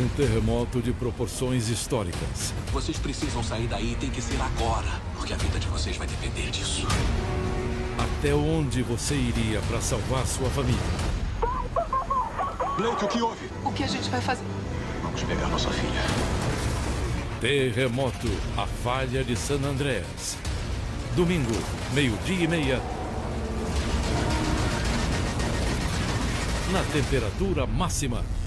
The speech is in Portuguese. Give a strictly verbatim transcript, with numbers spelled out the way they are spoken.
Um terremoto de proporções históricas. Vocês precisam sair daí e tem que ser agora, porque a vida de vocês vai depender disso. Até onde você iria para salvar sua família? Blake, o que houve? O que a gente vai fazer? Vamos pegar nossa filha. Terremoto, a falha de San Andreas. Domingo, meio-dia e meia. Na temperatura máxima.